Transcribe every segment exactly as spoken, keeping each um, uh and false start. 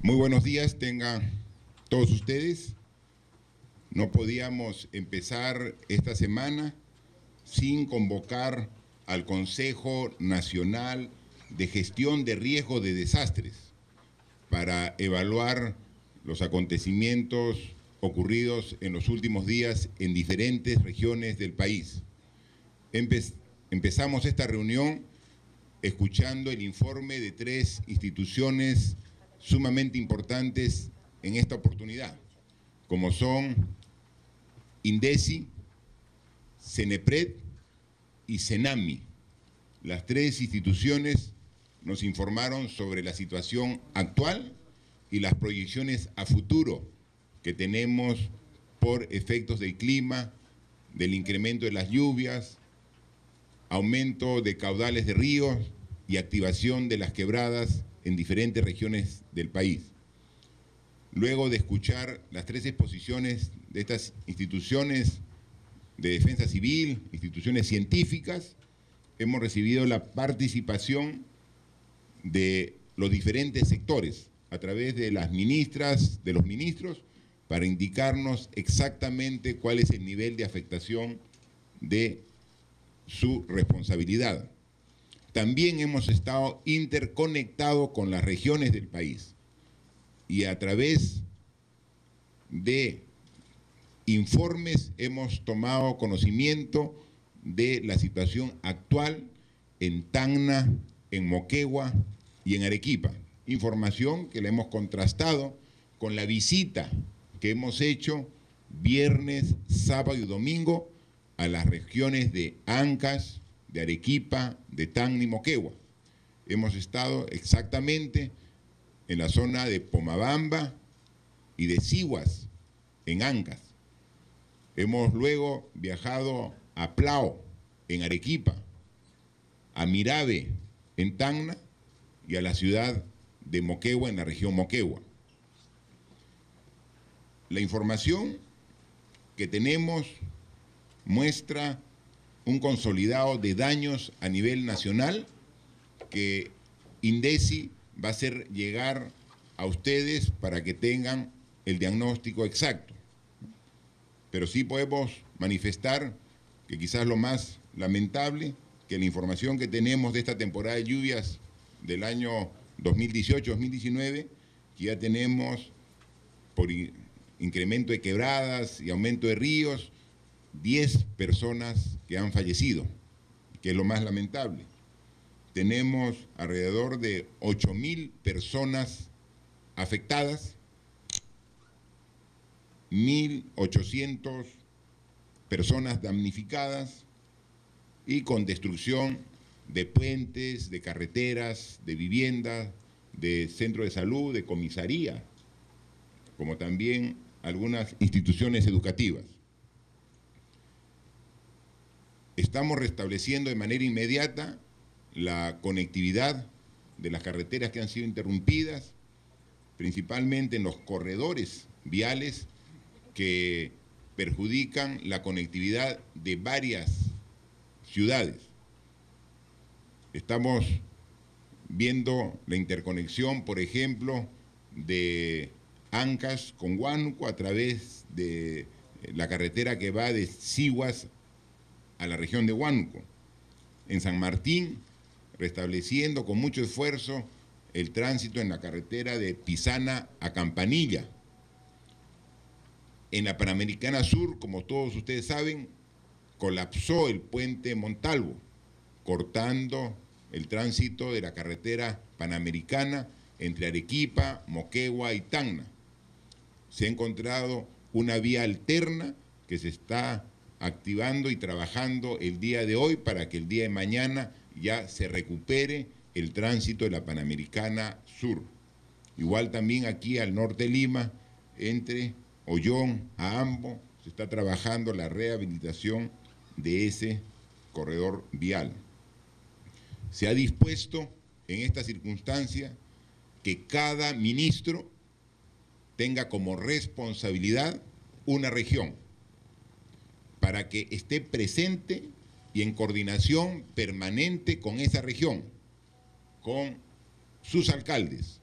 Muy buenos días, tengan todos ustedes. No podíamos empezar esta semana sin convocar al Consejo Nacional de Gestión de Riesgo de Desastres para evaluar los acontecimientos ocurridos en los últimos días en diferentes regiones del país. Empe- empezamos esta reunión escuchando el informe de tres instituciones sumamente importantes en esta oportunidad, como son INDECI, CENEPRED y CENAMI. Las tres instituciones nos informaron sobre la situación actual y las proyecciones a futuro que tenemos por efectos del clima, del incremento de las lluvias, aumento de caudales de ríos y activación de las quebradas en diferentes regiones del país. Luego de escuchar las tres exposiciones de estas instituciones de defensa civil, instituciones científicas, hemos recibido la participación de los diferentes sectores a través de las ministras, de los ministros, para indicarnos exactamente cuál es el nivel de afectación de su responsabilidad. También hemos estado interconectados con las regiones del país y a través de informes hemos tomado conocimiento de la situación actual en Tacna, en Moquegua y en Arequipa. Información que la hemos contrastado con la visita que hemos hecho viernes, sábado y domingo a las regiones de Ancash, de Arequipa, de Tacna y Moquegua. Hemos estado exactamente en la zona de Pomabamba y de Sihuas, en Ancash. Hemos luego viajado a Plao, en Arequipa, a Mirabe, en Tacna, y a la ciudad de Moquegua, en la región Moquegua. La información que tenemos muestra un consolidado de daños a nivel nacional que INDECI va a hacer llegar a ustedes para que tengan el diagnóstico exacto. Pero sí podemos manifestar que quizás lo más lamentable, que la información que tenemos de esta temporada de lluvias del año dos mil dieciocho dos mil diecinueve, que ya tenemos por incremento de quebradas y aumento de ríos, diez personas que han fallecido, que es lo más lamentable. Tenemos alrededor de ocho mil personas afectadas, mil ochocientas personas damnificadas y con destrucción de puentes, de carreteras, de viviendas, de centros de salud, de comisaría, como también algunas instituciones educativas. Estamos restableciendo de manera inmediata la conectividad de las carreteras que han sido interrumpidas, principalmente en los corredores viales que perjudican la conectividad de varias ciudades. Estamos viendo la interconexión, por ejemplo, de Ancash con Huánuco a través de la carretera que va de Sihuas a la región de Huánuco. En San Martín, restableciendo con mucho esfuerzo el tránsito en la carretera de Pisana a Campanilla. En la Panamericana Sur, como todos ustedes saben, colapsó el puente Montalvo, cortando el tránsito de la carretera panamericana entre Arequipa, Moquegua y Tacna. Se ha encontrado una vía alterna que se está activando y trabajando el día de hoy para que el día de mañana ya se recupere el tránsito de la Panamericana Sur. Igual también aquí al norte de Lima, entre Ollón a Ambo, se está trabajando la rehabilitación de ese corredor vial. Se ha dispuesto en esta circunstancia que cada ministro tenga como responsabilidad una región, para que esté presente y en coordinación permanente con esa región, con sus alcaldes,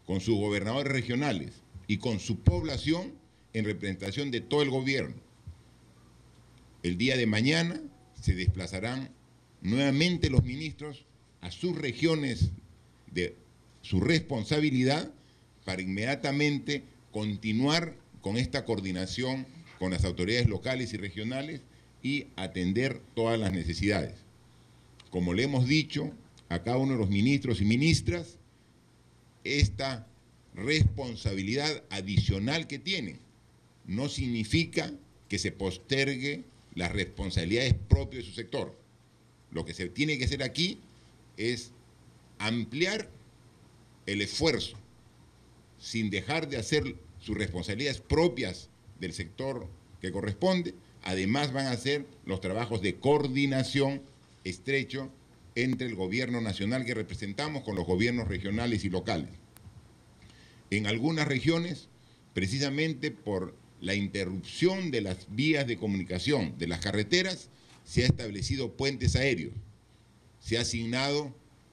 con sus gobernadores regionales y con su población en representación de todo el gobierno. El día de mañana se desplazarán nuevamente los ministros a sus regiones de su responsabilidad para inmediatamente continuar con esta coordinación con las autoridades locales y regionales y atender todas las necesidades. Como le hemos dicho a cada uno de los ministros y ministras, esta responsabilidad adicional que tienen no significa que se postergue las responsabilidades propias de su sector. Lo que se tiene que hacer aquí es ampliar el esfuerzo sin dejar de hacer sus responsabilidades propias del sector que corresponde. Además van a hacer los trabajos de coordinación estrecho entre el gobierno nacional que representamos con los gobiernos regionales y locales. En algunas regiones, precisamente por la interrupción de las vías de comunicación, de las carreteras, se ha establecido puentes aéreos, se ha asignado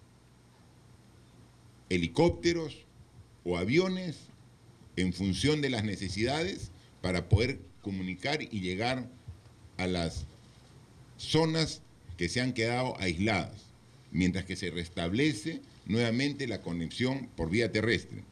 helicópteros o aviones en función de las necesidades para poder comunicar y llegar a las zonas que se han quedado aisladas, mientras que se restablece nuevamente la conexión por vía terrestre.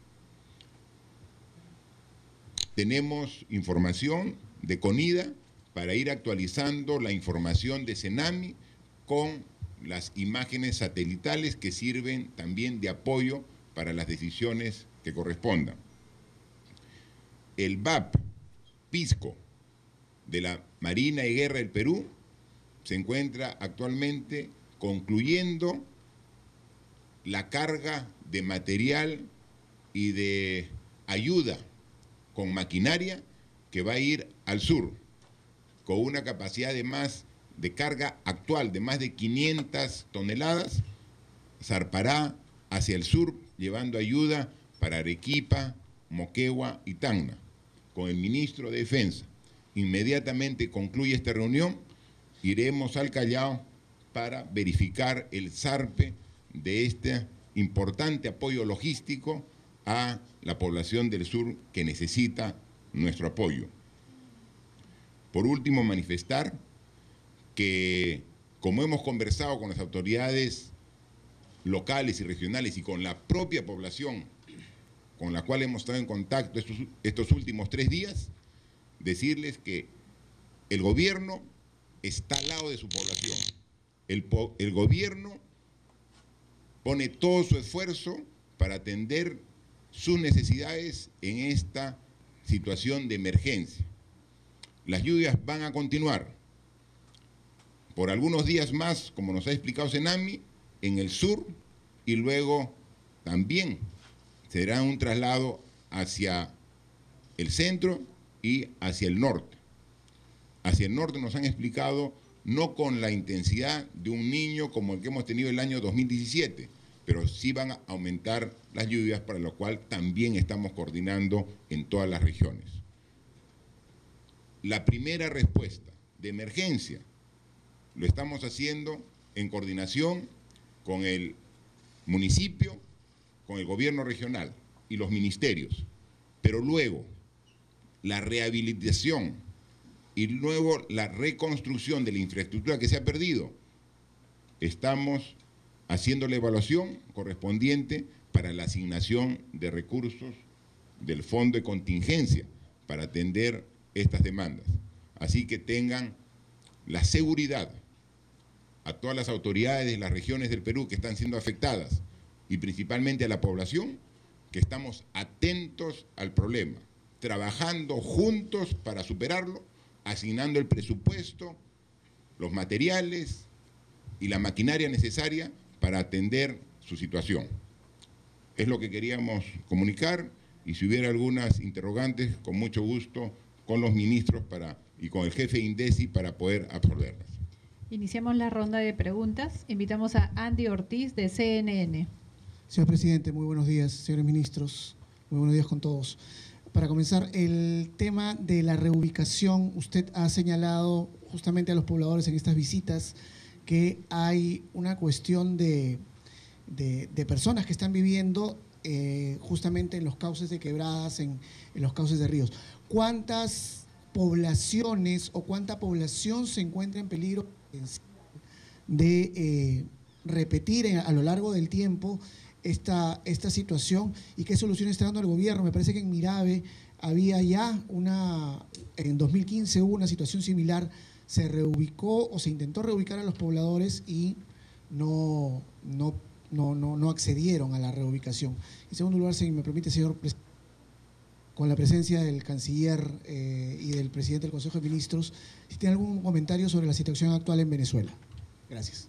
Tenemos información de CONIDA para ir actualizando la información de CENAMI con las imágenes satelitales que sirven también de apoyo para las decisiones que correspondan. El V A P, Pisco, de la Marina y Guerra del Perú, se encuentra actualmente concluyendo la carga de material y de ayuda con maquinaria que va a ir al sur, con una capacidad de más de carga actual de más de quinientas toneladas, zarpará hacia el sur llevando ayuda para Arequipa, Moquegua y Tacna, con el ministro de Defensa. Inmediatamente concluye esta reunión, iremos al Callao para verificar el zarpe de este importante apoyo logístico a la población del sur que necesita nuestro apoyo. Por último, manifestar que, como hemos conversado con las autoridades locales y regionales y con la propia población con la cual hemos estado en contacto estos, estos últimos tres días, decirles que el gobierno está al lado de su población. El, el gobierno pone todo su esfuerzo para atender sus necesidades en esta situación de emergencia. Las lluvias van a continuar por algunos días más, como nos ha explicado CENAMI, en el sur, y luego también será un traslado hacia el centro y hacia el norte. Hacia el norte nos han explicado no con la intensidad de un niño como el que hemos tenido el año dos mil diecisiete, pero sí van a aumentar las lluvias, para lo cual también estamos coordinando en todas las regiones. La primera respuesta de emergencia lo estamos haciendo en coordinación con el municipio, con el gobierno regional y los ministerios, pero luego la rehabilitación y luego la reconstrucción de la infraestructura que se ha perdido, estamos haciendo la evaluación correspondiente para la asignación de recursos del fondo de contingencia para atender estas demandas. Así que tengan la seguridad a todas las autoridades de las regiones del Perú que están siendo afectadas y principalmente a la población, que estamos atentos al problema, trabajando juntos para superarlo, asignando el presupuesto, los materiales y la maquinaria necesaria para atender su situación. Es lo que queríamos comunicar, y si hubiera algunas interrogantes, con mucho gusto con los ministros para, y con el jefe de INDECI para poder absorberlas. Iniciamos la ronda de preguntas. Invitamos a Andy Ortiz de C N N. Señor presidente, muy buenos días. Señores ministros, muy buenos días con todos. Para comenzar, el tema de la reubicación, usted ha señalado justamente a los pobladores en estas visitas que hay una cuestión de, de, de personas que están viviendo eh, justamente en los cauces de quebradas, en, en los cauces de ríos. ¿Cuántas poblaciones o cuánta población se encuentra en peligro de eh, repetir en, a lo largo del tiempo esta, esta situación y qué solución está dando el gobierno? Me parece que en Mirave había ya una, en dos mil quince hubo una situación similar, se reubicó o se intentó reubicar a los pobladores y no, no, no, no, no accedieron a la reubicación. En segundo lugar, si me permite, señor presidente, con la presencia del canciller eh, y del presidente del Consejo de Ministros, si tiene algún comentario sobre la situación actual en Venezuela. Gracias.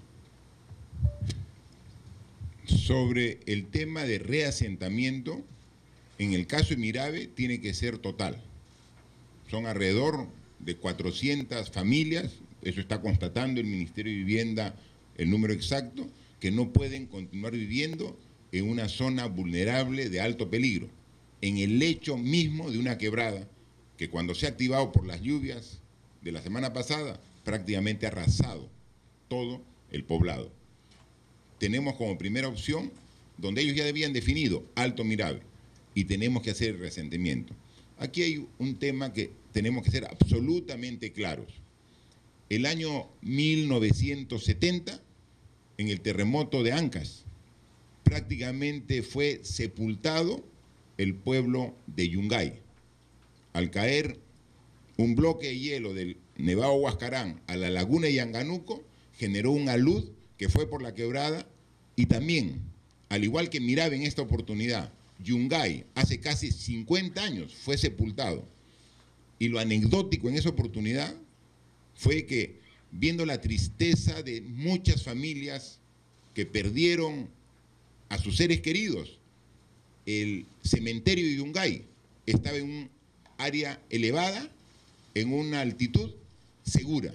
Sobre el tema de reasentamiento, en el caso de Mirave tiene que ser total. Son alrededor de cuatrocientas familias, eso está constatando el Ministerio de Vivienda el número exacto, que no pueden continuar viviendo en una zona vulnerable de alto peligro, en el lecho mismo de una quebrada que cuando se ha activado por las lluvias de la semana pasada, prácticamente ha arrasado todo el poblado. Tenemos como primera opción, donde ellos ya habían definido, Alto Mirave, y tenemos que hacer el reasentamiento. Aquí hay un tema que tenemos que ser absolutamente claros. El año mil novecientos setenta, en el terremoto de Ancash, prácticamente fue sepultado el pueblo de Yungay. Al caer un bloque de hielo del Nevado Huascarán a la laguna de Yanganuco, generó un alud que fue por la quebrada y también, al igual que Mirave en esta oportunidad, Yungay hace casi cincuenta años fue sepultado. Y lo anecdótico en esa oportunidad fue que, viendo la tristeza de muchas familias que perdieron a sus seres queridos, el cementerio de Yungay estaba en un área elevada, en una altitud segura.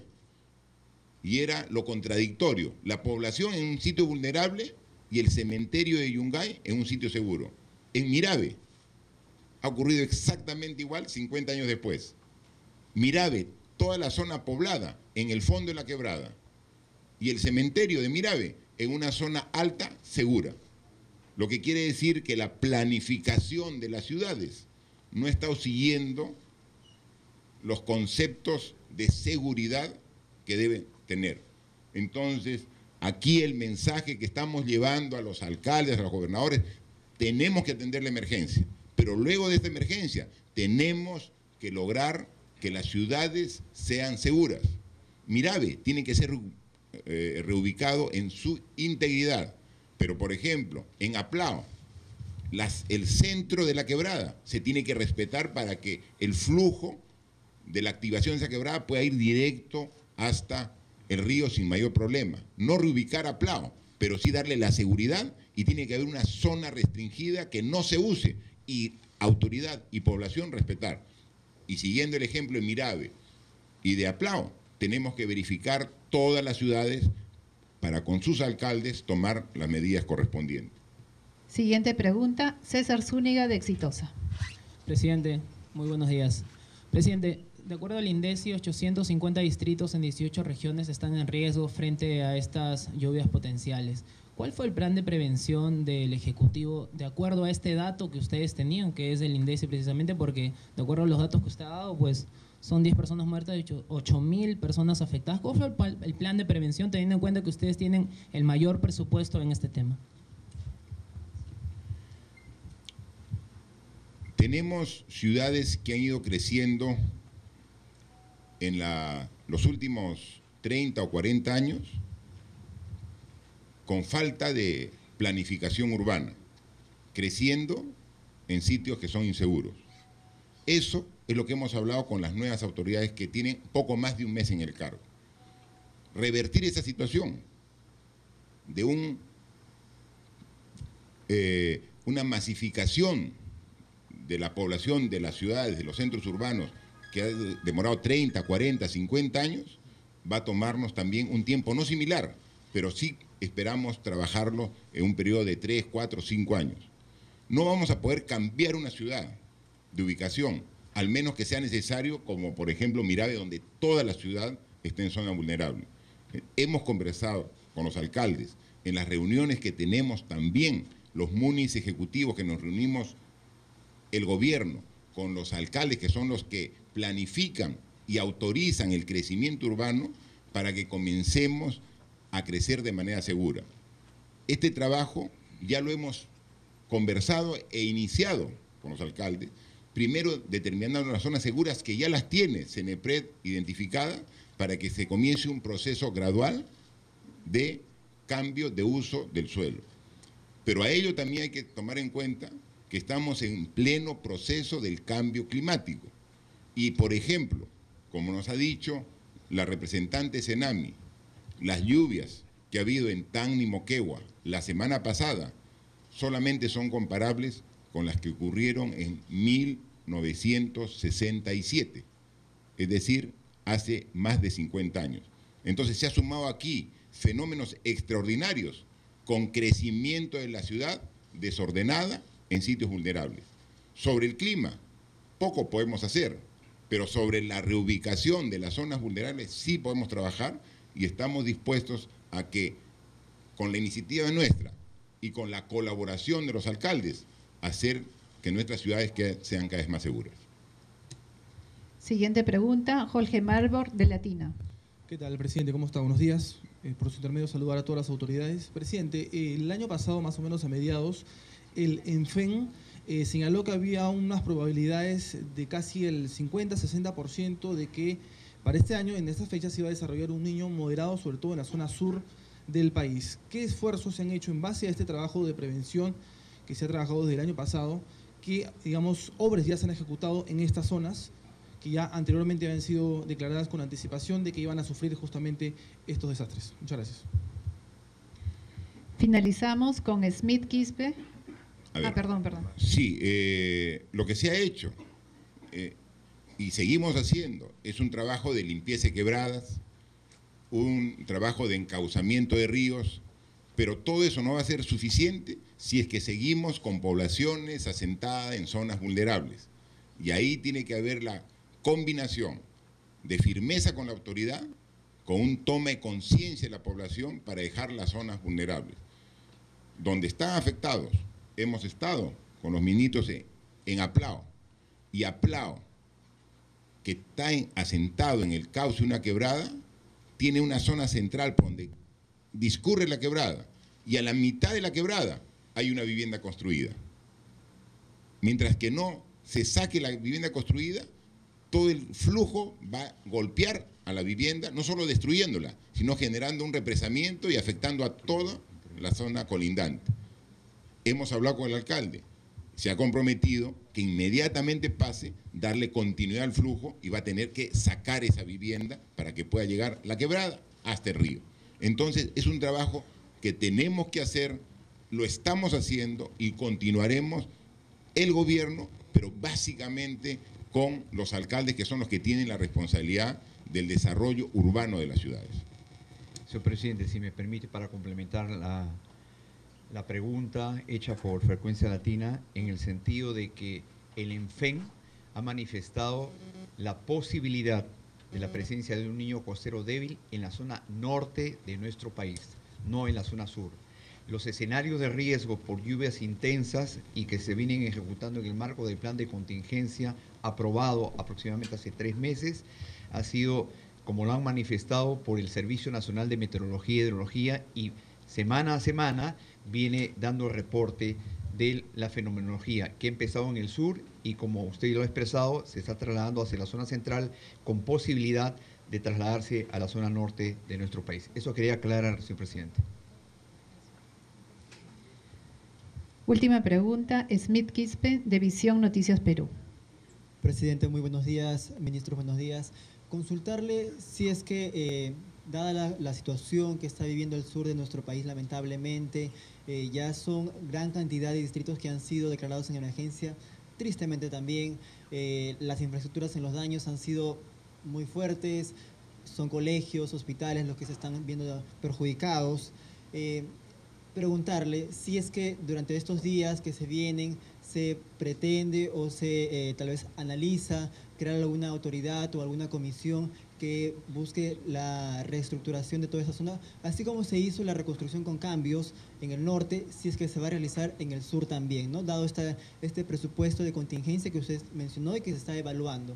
Y era lo contradictorio, la población en un sitio vulnerable y el cementerio de Yungay en un sitio seguro. En Mirave ha ocurrido exactamente igual cincuenta años después. Mirave, toda la zona poblada en el fondo de la quebrada, y el cementerio de Mirave en una zona alta, segura. Lo que quiere decir que la planificación de las ciudades no está siguiendo los conceptos de seguridad que deben tener. Entonces, aquí el mensaje que estamos llevando a los alcaldes, a los gobernadores, tenemos que atender la emergencia, pero luego de esta emergencia tenemos que lograr que las ciudades sean seguras. Mirave tiene que ser eh, reubicado en su integridad, pero por ejemplo, en Aplao, las, el centro de la quebrada se tiene que respetar para que el flujo de la activación de esa quebrada pueda ir directo hasta el río sin mayor problema. No reubicar Aplao, pero sí darle la seguridad, y tiene que haber una zona restringida que no se use, y autoridad y población respetar. Y siguiendo el ejemplo de Mirave y de Aplao, tenemos que verificar todas las ciudades para con sus alcaldes tomar las medidas correspondientes. Siguiente pregunta, César Zúñiga de Exitosa. Presidente, muy buenos días. Presidente, de acuerdo al INDECI, ochocientos cincuenta distritos en dieciocho regiones están en riesgo frente a estas lluvias potenciales. ¿Cuál fue el plan de prevención del Ejecutivo de acuerdo a este dato que ustedes tenían, que es del INDECI precisamente, porque de acuerdo a los datos que usted ha dado, pues son diez personas muertas y ocho mil personas afectadas? ¿Cuál fue el plan de prevención teniendo en cuenta que ustedes tienen el mayor presupuesto en este tema? Tenemos ciudades que han ido creciendo en la, los últimos treinta o cuarenta años con falta de planificación urbana, creciendo en sitios que son inseguros. Eso es lo que hemos hablado con las nuevas autoridades que tienen poco más de un mes en el cargo. Revertir esa situación de un, eh, una masificación de la población de las ciudades, de los centros urbanos, que ha demorado treinta, cuarenta, cincuenta años, va a tomarnos también un tiempo no similar, pero sí esperamos trabajarlo en un periodo de tres, cuatro, cinco años. No vamos a poder cambiar una ciudad de ubicación, al menos que sea necesario, como por ejemplo Mirave, donde toda la ciudad está en zona vulnerable. Hemos conversado con los alcaldes en las reuniones que tenemos también los munis ejecutivos que nos reunimos, el gobierno, con los alcaldes que son los que planifican y autorizan el crecimiento urbano para que comencemos a crecer de manera segura. Este trabajo ya lo hemos conversado e iniciado con los alcaldes, primero determinando las zonas seguras que ya las tiene CENEPRED identificadas para que se comience un proceso gradual de cambio de uso del suelo. Pero a ello también hay que tomar en cuenta que estamos en pleno proceso del cambio climático. Y, por ejemplo, como nos ha dicho la representante Senami, las lluvias que ha habido en Tacna y Moquegua la semana pasada solamente son comparables con las que ocurrieron en mil novecientos sesenta y siete, es decir, hace más de cincuenta años. Entonces se ha sumado aquí fenómenos extraordinarios con crecimiento de la ciudad desordenada en sitios vulnerables. Sobre el clima, poco podemos hacer, pero sobre la reubicación de las zonas vulnerables sí podemos trabajar y estamos dispuestos a que, con la iniciativa nuestra y con la colaboración de los alcaldes, hacer que nuestras ciudades sean cada vez más seguras. Siguiente pregunta, Jorge Marbor, de Latina. ¿Qué tal, presidente? ¿Cómo está? Buenos días. Eh, por su intermedio, saludar a todas las autoridades. Presidente, eh, el año pasado, más o menos a mediados, el ENFEN eh, señaló que había unas probabilidades de casi el cincuenta a sesenta por ciento de que para este año, en estas fechas, se iba a desarrollar un niño moderado, sobre todo en la zona sur del país. ¿Qué esfuerzos se han hecho en base a este trabajo de prevención que se ha trabajado desde el año pasado? ¿Qué, digamos, obras ya se han ejecutado en estas zonas que ya anteriormente habían sido declaradas con anticipación de que iban a sufrir justamente estos desastres? Muchas gracias. Finalizamos con Smith Quispe. A ver, ah, perdón, perdón. Sí, eh, lo que se ha hecho eh, y seguimos haciendo es un trabajo de limpieza de quebradas, un trabajo de encauzamiento de ríos, pero todo eso no va a ser suficiente si es que seguimos con poblaciones asentadas en zonas vulnerables. Y ahí tiene que haber la combinación de firmeza con la autoridad, con un toma de conciencia de la población para dejar las zonas vulnerables. Donde están afectados, hemos estado con los ministros en, en Aplao, y Aplao, que está en, asentado en el cauce de una quebrada, tiene una zona central por donde discurre la quebrada, y a la mitad de la quebrada hay una vivienda construida. Mientras que no se saque la vivienda construida, todo el flujo va a golpear a la vivienda, no solo destruyéndola, sino generando un represamiento y afectando a toda la zona colindante. Hemos hablado con el alcalde, se ha comprometido que inmediatamente pase, darle continuidad al flujo y va a tener que sacar esa vivienda para que pueda llegar la quebrada hasta el río. Entonces es un trabajo que tenemos que hacer, lo estamos haciendo y continuaremos el gobierno, pero básicamente con los alcaldes que son los que tienen la responsabilidad del desarrollo urbano de las ciudades. Señor presidente, si me permite, para complementar la, la pregunta hecha por Frecuencia Latina, en el sentido de que el ENFEN ha manifestado la posibilidad de la presencia de un niño costero débil en la zona norte de nuestro país, no en la zona sur. Los escenarios de riesgo por lluvias intensas y que se vienen ejecutando en el marco del plan de contingencia aprobado aproximadamente hace tres meses, ha sido, como lo han manifestado por el Servicio Nacional de Meteorología y Hidrología, y semana a semana viene dando reporte de la fenomenología que ha empezado en el sur y, como usted lo ha expresado, se está trasladando hacia la zona central con posibilidad de trasladarse a la zona norte de nuestro país. Eso quería aclarar, señor presidente. Última pregunta, Smith Quispe, de Visión Noticias Perú. Presidente, muy buenos días. Ministros, buenos días. Consultarle si es que, eh, dada la, la situación que está viviendo el sur de nuestro país, lamentablemente, eh, ya son gran cantidad de distritos que han sido declarados en emergencia. Tristemente también, eh, las infraestructuras en los daños han sido muy fuertes. Son colegios, hospitales los que se están viendo perjudicados. Eh, preguntarle si es que durante estos días que se vienen se pretende o se eh, tal vez analiza crear alguna autoridad o alguna comisión que busque la reestructuración de toda esa zona, así como se hizo la reconstrucción con cambios en el norte, si es que se va a realizar en el sur también, ¿no? Dado esta, este presupuesto de contingencia que usted mencionó y que se está evaluando.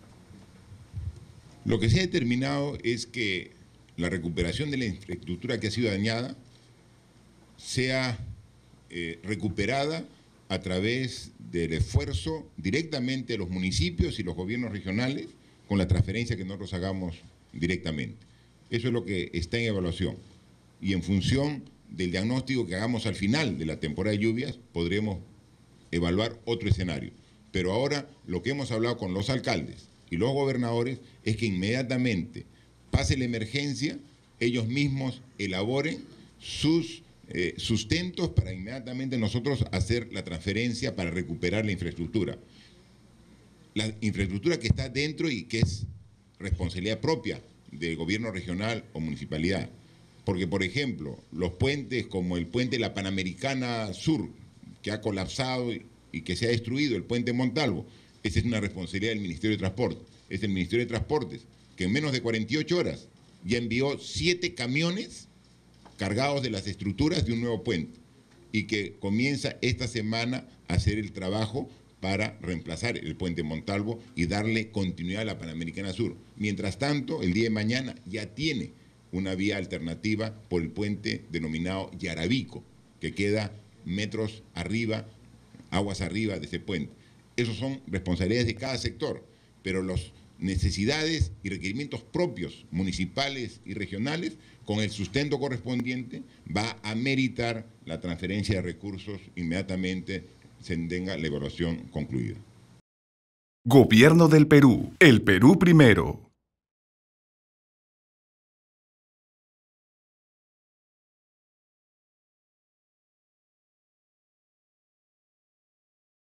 Lo que se ha determinado es que la recuperación de la infraestructura que ha sido dañada sea eh, recuperada a través del esfuerzo directamente de los municipios y los gobiernos regionales con la transferencia que nosotros hagamos directamente. Eso es lo que está en evaluación. Y en función del diagnóstico que hagamos al final de la temporada de lluvias, podremos evaluar otro escenario. Pero ahora lo que hemos hablado con los alcaldes y los gobernadores es que inmediatamente pase la emergencia, ellos mismos elaboren sus eh, sustentos para inmediatamente nosotros hacer la transferencia para recuperar la infraestructura. La infraestructura que está dentro y que es responsabilidad propia del gobierno regional o municipalidad. Porque, por ejemplo, los puentes como el puente de la Panamericana Sur, que ha colapsado y que se ha destruido, el puente Montalvo, esa es una responsabilidad del Ministerio de Transporte. Es el Ministerio de Transportes que en menos de cuarenta y ocho horas ya envió siete camiones cargados de las estructuras de un nuevo puente y que comienza esta semana a hacer el trabajo para reemplazar el puente Montalvo y darle continuidad a la Panamericana Sur. Mientras tanto, el día de mañana ya tiene una vía alternativa por el puente denominado Yaravico, que queda metros arriba, aguas arriba de ese puente. Esos son responsabilidades de cada sector, pero las necesidades y requerimientos propios, municipales y regionales, con el sustento correspondiente, va a meritar la transferencia de recursos inmediatamente se tenga la evaluación concluida. Gobierno del Perú. El Perú primero.